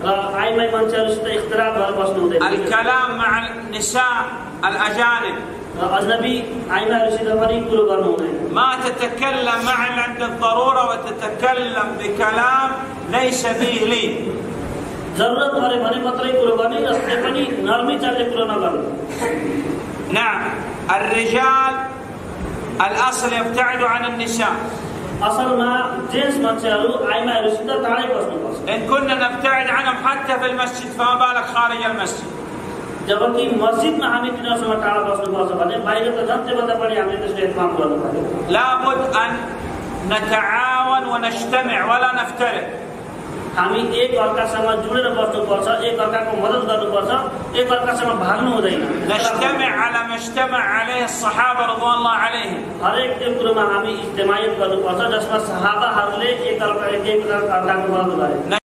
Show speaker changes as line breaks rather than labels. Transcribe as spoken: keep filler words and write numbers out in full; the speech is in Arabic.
الكلام مع النساء الأجانب ما تتكلم معا عند الضرورة وتتكلم بكلام ليس به لين. نعم الرجال الأصل يبتعد عن النساء. إن كنا نبتعد عنهم حتى في المسجد فما بالك خارج المسجد. لابد أن نتعاون ونجتمع ولا نفترق.
हामी एक अर्कासँग जुडेर बस्नुपर्छ, एक अर्काको मद्दत गर्नुपर्छ, एक अर्कासँग भाग्नु हुँदैन।
نجتمع على ما اجتمع عليه الصحابة رضوان الله عليهم.
हरेक त्यो कुरोमा हामी इज्तिमायत गर्नुपर्छ जसमा सहाबाहरूले एक अर्का एक अर्काको मद्दत गरे।